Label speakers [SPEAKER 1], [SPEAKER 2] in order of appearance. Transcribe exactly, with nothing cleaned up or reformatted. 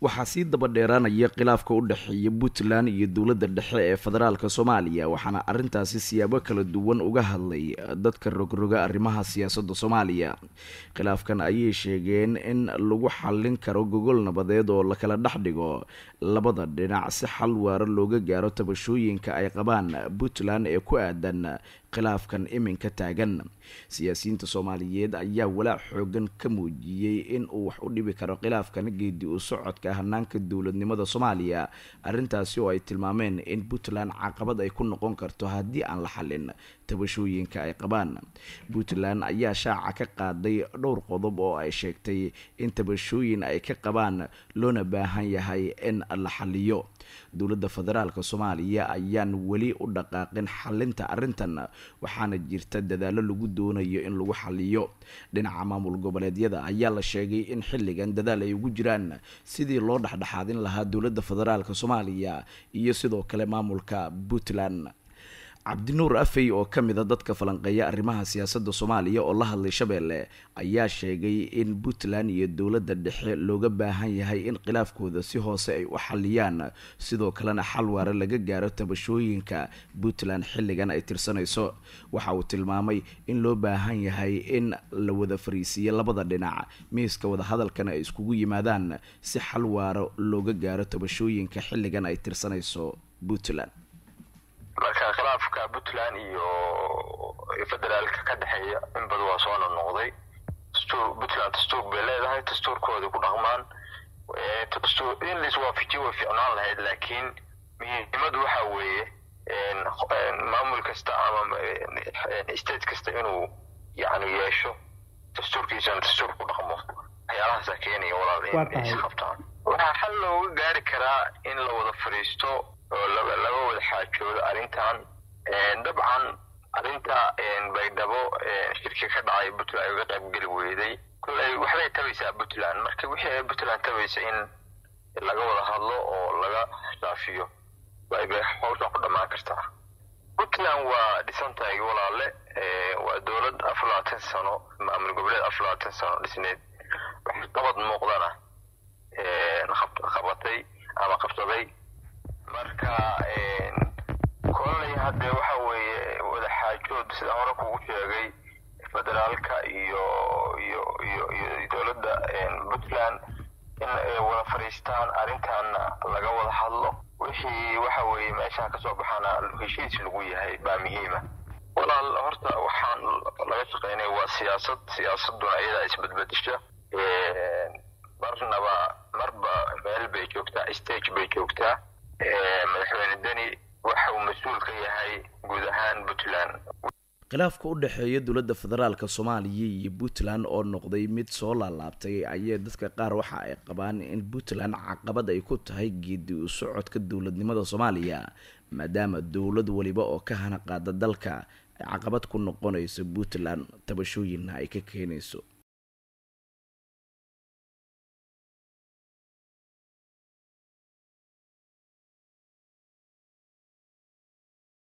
[SPEAKER 1] waxaa sii daba dheeraanaya khilaafka u dhexeeya Puntland iyo dowladda dhexe ee federaalka Soomaaliya waxaana arrintaasi siyaabo kala duwan uga hadlay dadka rogroga arrimaha siyaasadda Soomaaliya. Khilaafkan ayay sheegeen in lagu xallin karo gogol nabadeed oo la kala dhaxdhigo labada dhinac si xal waara looga gaaro tabashooyinka ay qabaan Puntland ee ku aadan khilaafkan iminka taagan. Siyaasiyiinta Soomaaliyeed ayaa walaac xoogan ka muujiyay in uu wax u dhibi karo khilaafkan geedi u socodka hanaanka dowladnimada Soomaaliya, arrintaasi oo ay tilmaameen in Puntland caqabad ay ku noqon karto haddii aan la xallin tabashooyinka ay qabaan. Puntland ayaa shaaca ka qaaday dhowr qodob oo ay sheegtay in tabashooyin ay ka qabaan loona baahan yahay in la xalliyo. Dowladda federaalka Soomaaliya ayaan weli u dhaqaaqin xallinta arrintan, waxaana jirta dadaalo lagu doonayo in lagu xalliyo. Dhinaca maamul goboleedyada ayaa la sheegay in xilligan dadaal ay ugu jiraan sidii loo dhexdhexaadin lahaa dowladda federaalka Soomaaliya iyo sidoo kale maamulka Puntland. Cabdinuur Afey oo ka mid ah dadka falanqeeya arrimaha siyaasadda Soomaaliya oo la hadlay Shabeelle ayaa sheegay in Puntland iyo dowladda dhexe looga baahan yahay in khilaafkooda si hoose ay u xalliyaan, sidoo kalena xal waara laga gaaro tabashooyinka Puntland xilligan ay tirsanayso. Waxa uu tilmaamay in loo baahan yahay in la wada fariisiyo labada dhinac miiska wada hadalkana ay iskugu yimaadaan si xal waara looga gaaro tabashooyinka xilligan ay tirsanayso Puntland.
[SPEAKER 2] marka khilaafka Puntland iyo federaalka ka dhaxeeya in bad waa soo noqday. Dastuur Puntland dastuur bay leedahay, dastuurkooda ku dhaqmaan ee dastuur in la iswaafajiyo way fiicnaan lahayd, laakiin muhiimadu waxa weeye in maamul kasta ama state kasta inuu yaani yeesho dastuurkiisa dastuur ku dhaqmo. waxyaalahaas keenaya walaal in is qabtaan. waxaa xal looga gaari karaa in la wada fariisto oo laga laga wada xaajoodo arrintan. dabcan arrinta baydhabo shirki ka dhacay Puntland uga qayb gali weyday kulay waxay tabaysaa Puntland, marka wixii ay Puntland tabaysaa in laga wada hadlo oo laga shaafiyo way bay hawsha ku dhamaan kartaa. Puntland waa dhisantahay walaale, waa dowlad afar iyo labaatan sano maamul goboleed afar iyo labaatan sano dhisneed wax qabad muuqdana ee qabatay ama qabsaday. marka een kolay hadda waxa weeye wada xaajood sida hore kugu sheegay federaalka iyo iyo iyo dowladda een Puntland in ay wada fariistaan arrintan laga wada hadlo wixii waxa weeye meesha ka soo baxana heshiis lagu yahay baa muhiim ah. walaal horta waxaan laga shaqeynay waa siyaasad siyaasaduna iyada isbedbedesha ee marnaba marba meel bay joogtaa, stage bay joogtaa. madaxweyne Dani waxa uu mas'uul ka yahay guud ahaan Puntland.
[SPEAKER 1] khilaafka u dhexeeya dowladda federaalka Soomaaliya iyo Puntland oo noqday mid soo laalaabtay ayaa dadka qaar waxa ay qabaan in Puntland caqabad ay ku tahay geedi u socodka dowladnimada Soomaaliya, maadaama dowlad waliba oo ka hana qaada dalka ay caqabad ku noqonayso Puntland tabashooyinna ay ka keenayso.